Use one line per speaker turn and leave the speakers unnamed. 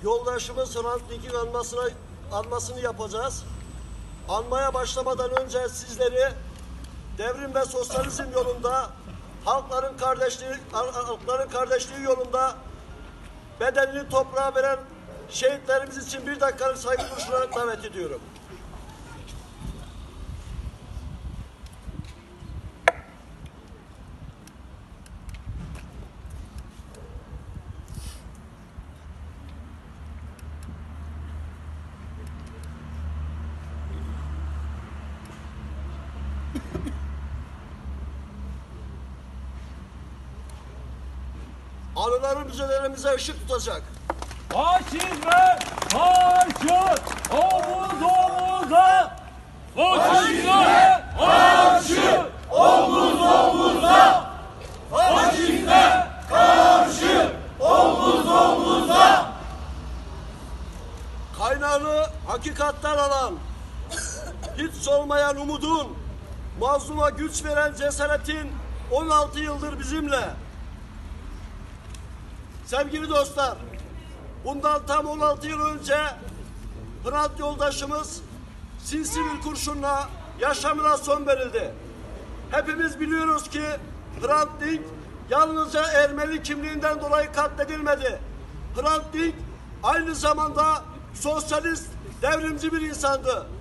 yoldaşımız Hrant Dink'in anmasını yapacağız. Anmaya başlamadan önce sizleri devrim ve sosyalizm yolunda, halkların kardeşliği yolunda bedenini toprağa veren şehitlerimiz için bir dakikalık saygı duruşuna davet ediyorum. Anıların müzelerimize ışık tutacak.
Faşizme karşı omuz omuza! Faşizme karşı omuz omuza! Faşizme karşı omuz omuza!
Kaynağını hakikattan alan, hiç solmayan umudun, mazluma güç veren cesaretin 16 yıldır bizimle. Sevgili dostlar, bundan tam 16 yıl önce Hrant yoldaşımız sinsi bir kurşunla yaşamına son verildi. Hepimiz biliyoruz ki Hrant Dink yalnızca Ermeni kimliğinden dolayı katledilmedi. Hrant Dink aynı zamanda sosyalist, devrimci bir insandı.